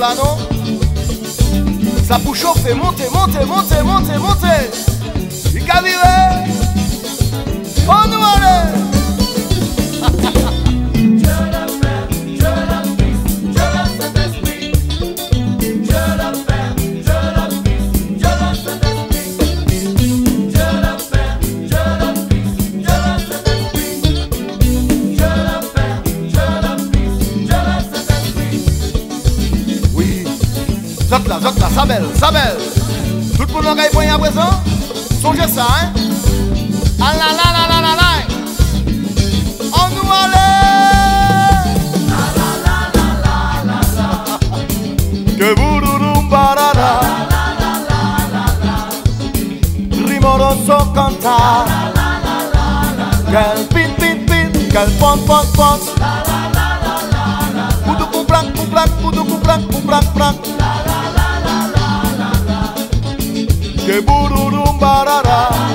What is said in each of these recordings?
là, non? Ça pour chauffer, monter, monter, monter, monter, monter. Il can vivre. On nous allait. Zot là, ça belle, ça belle. Tout le monde a gagné à présent. Songez ça, hein. Ah la la la la la la. On nous allait. La la la la la la la. Que bururum barada. La la la la la. Rimoroso cantar. La la la la la. Quel pin pin pin, quel pon pon pon. La la la la la la. Pudu kuprak kuprak, pudu kuprak kuprak prak. Que bururum barara.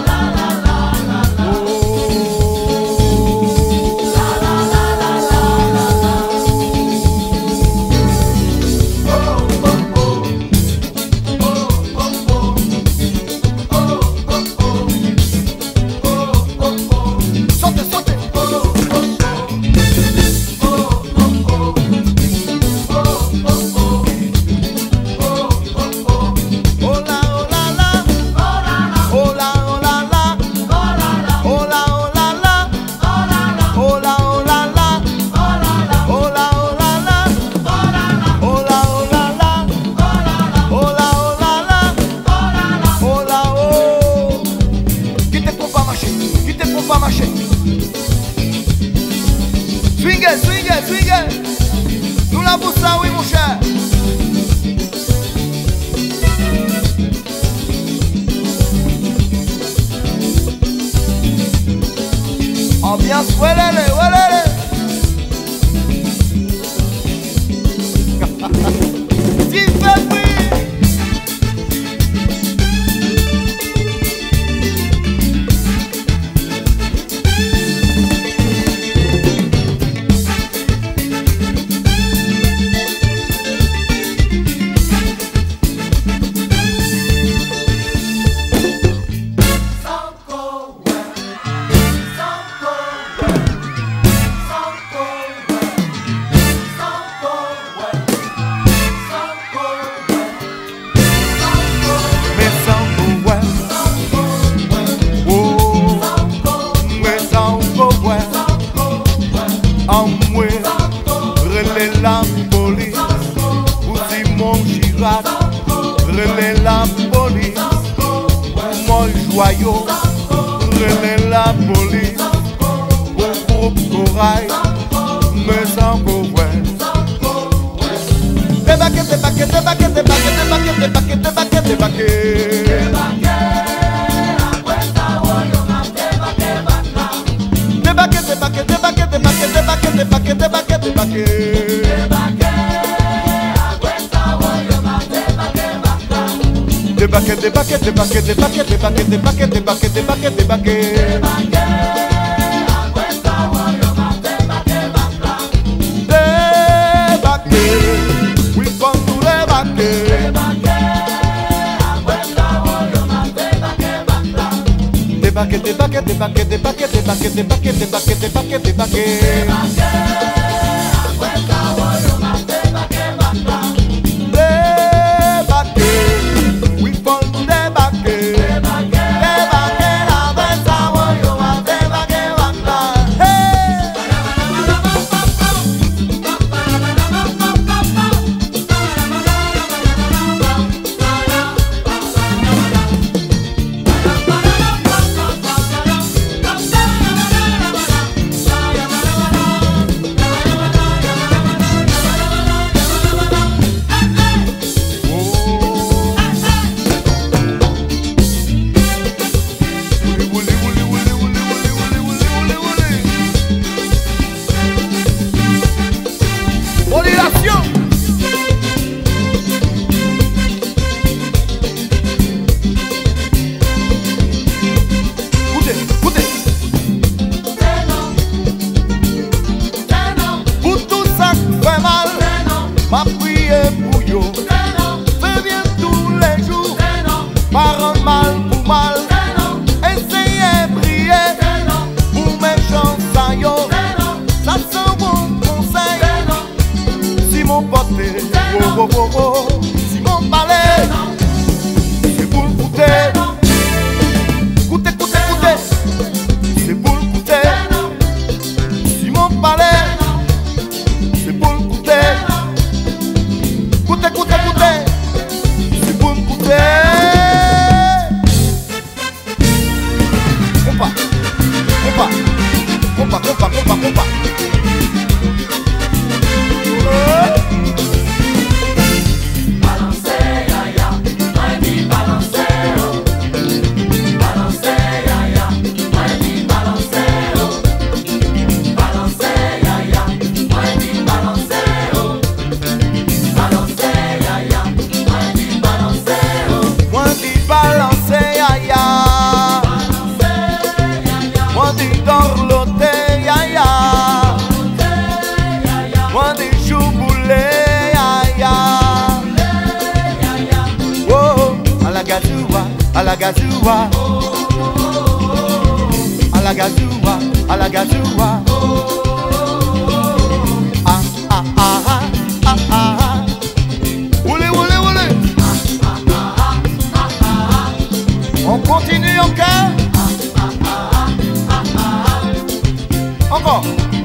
Nous la pousse ça, oui mon cher. Ambiance, welele, welele. Dife, oui. Jurad, relais la police. Mon joyau, relais la police. Mon groupe corail, me sens couvert. Débaquer, débaquer, débaquer, débaquer, débaquer, débaquer, débaquer, débaquer. Débaquer, débaquer, débaquer, débaquer, débaquer, débaquer, débaquer, débaquer. Débaquer, débaquer, débaquer, débaquer, débaquer, débaquer, débaquer, débaquer, débaquer. Débaquer, oui, quand nous débaquer. Débaquer, débaquer, débaquer, débaquer, débaquer, débaquer, débaquer, débaquer, débaquer. compas, compas, compas, compas. À la gazoua, à la gazoua, à la gazoua. Ah ah ah ah ah ah. Oulé, oulé, oulé. On continue encore. Encore.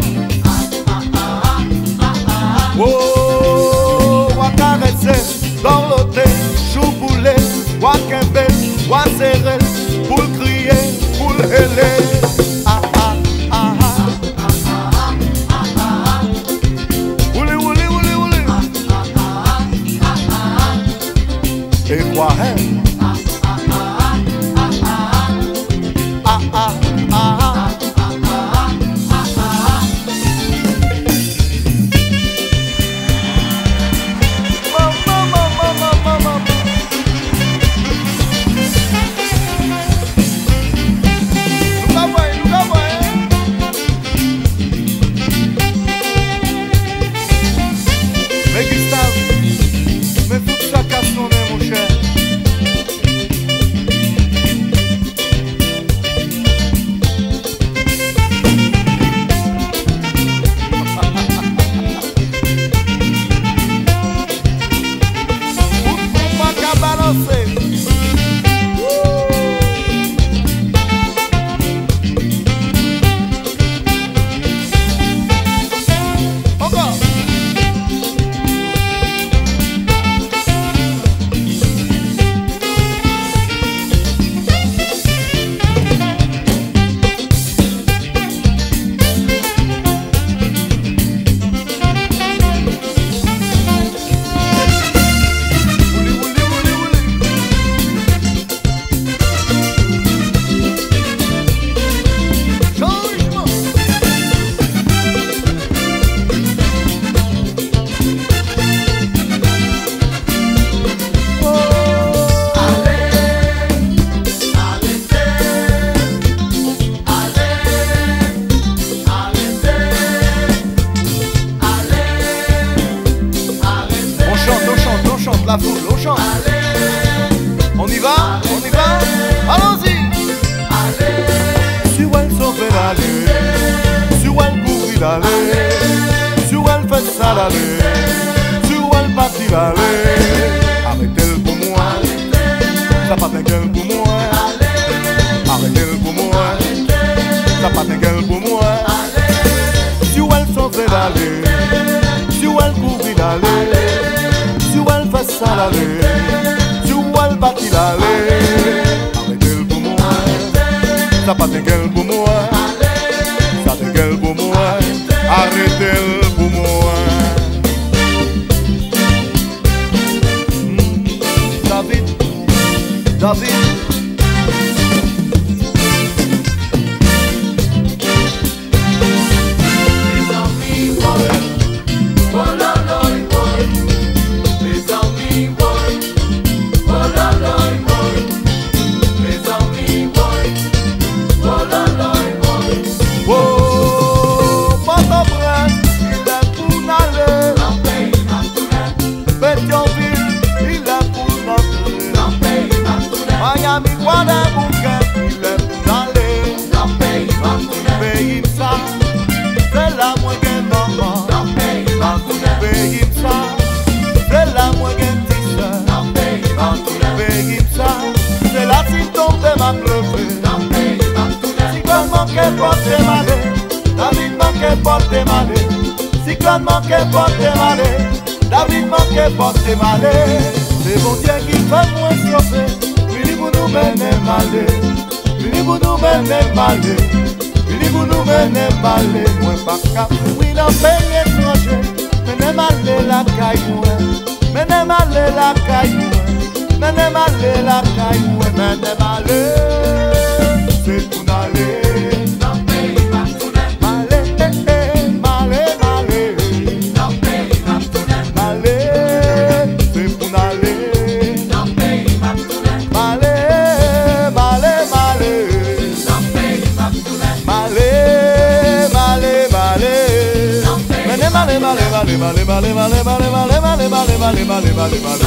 Oh, on va caresser, dorloter, choubouler, on va kembe. Wa serrer, pour crier, pour héler. Ah ah ah ah. Oulé, oulé, oulé, oulé. Et quoi hein? Ah ah ah. La foule, on chante. On y va, allons-y. Si elle sauve l'aller, si elle couvrit l'aller, si elle fait ça l'aller, si elle partit l'aller. Arrêtez-le pour moi, ça pas t'inquiète pour moi. Arrêtez-le pour moi, ça pas t'inquiète pour moi. Si elle sauve l'aller, si elle couvrit l'aller, si elle fait ça l'aller, si elle partit l'aller. Arrêtez-le pour moi, ça pas t'inquiète pour moi. Ça t'inquiète pour moi, arrêtez-le pour moi. David, David. Cyclone manquait porter malé, David manquait porter malé. C'est bon Dieu qui fait moins sauver, lui pour nous mener malé, lui pour nous mener malé, lui nous menez parler, moi pas qu'à oui dans pays étranger. Menez malé la caillou, menez malé la caillou, menez malé la caillou, menez malé, c'est pour aller. Dans pays Matoulin, malé, malé, malé. Dans pays Matoulin, malé, c'est pour aller. Dans pays Matoulin, malé, malé, malé. Dans pays Matoulin, malé, malé, malé. Malé, malé, malé, malé, malé, malé, malé, malé, malé, malé, malé, malé, malé, malé, malé.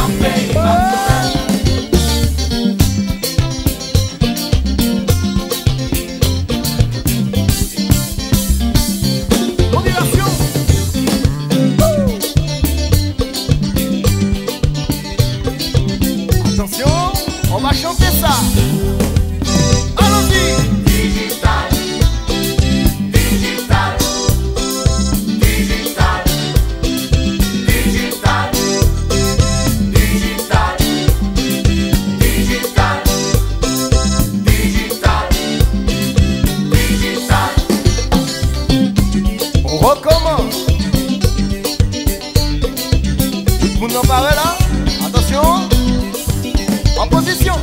Modulation. Attention, on va chanter ça. Allons-y. Digital, digital, digital, digital, digital, digital, digital, digital. On recommence. Tout le monde en parle là. Attention. En position.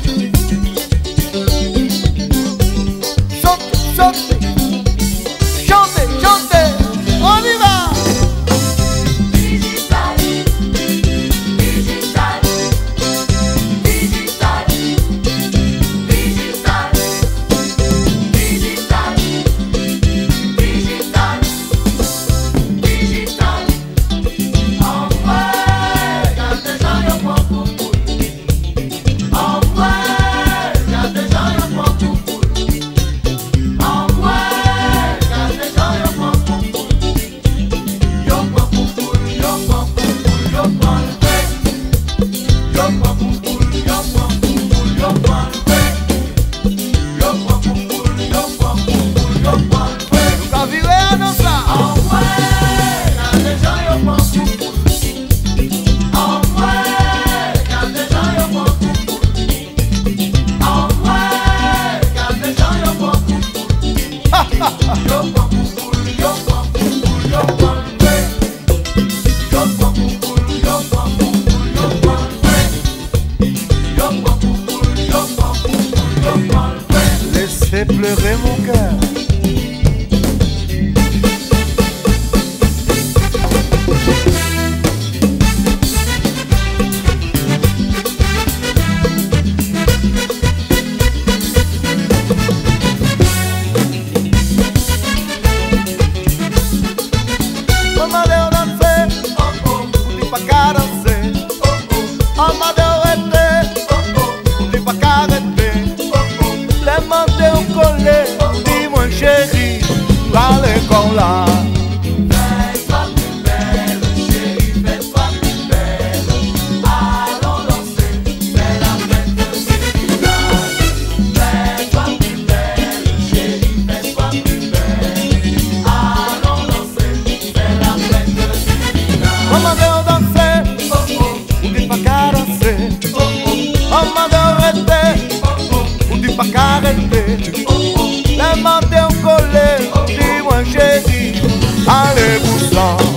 Chantez, chantez. Chantez, chantez. On y va. Digital, digital, digital, digital, digital, digital, digital. En vrai, quand les gens y ont beaucoup. En vrai, quand les gens y ont beaucoup. En vrai, quand les gens y ont beaucoup. Yo beaucoup, yo beaucoup, yo beaucoup. Yo beaucoup, yo beaucoup, yo beaucoup. Yo beaucoup, yo beaucoup, yo beaucoup. Nous qu'à virer à nos ça. En vrai, quand les gens y ont beaucoup. En vrai, quand les gens y ont beaucoup. En vrai, quand les gens y ont beaucoup. Yo beaucoup, yo beaucoup, yo beaucoup. Yo beaucoup, yo beaucoup, yo beaucoup. Yo beaucoup, yo beaucoup, yo beaucoup. Laissez pleurer mon cœur. Maman de danser, on dit pas qu'à danser. Maman de rester, on dit pas qu'à rester. Les mains de coller, dis-moi chérie, parlez comme là. Fais-toi plus belle, chérie, fais-toi plus belle. Allons danser, c'est la fête de village. Fais-toi plus belle, chérie, fais-toi plus belle. Allons danser, c'est la fête de village. Maman de danser, on dit pas qu'à danser. Maman de rester, on dit pas qu'à rester. Les mains de coller, dis-moi chérie, allez vous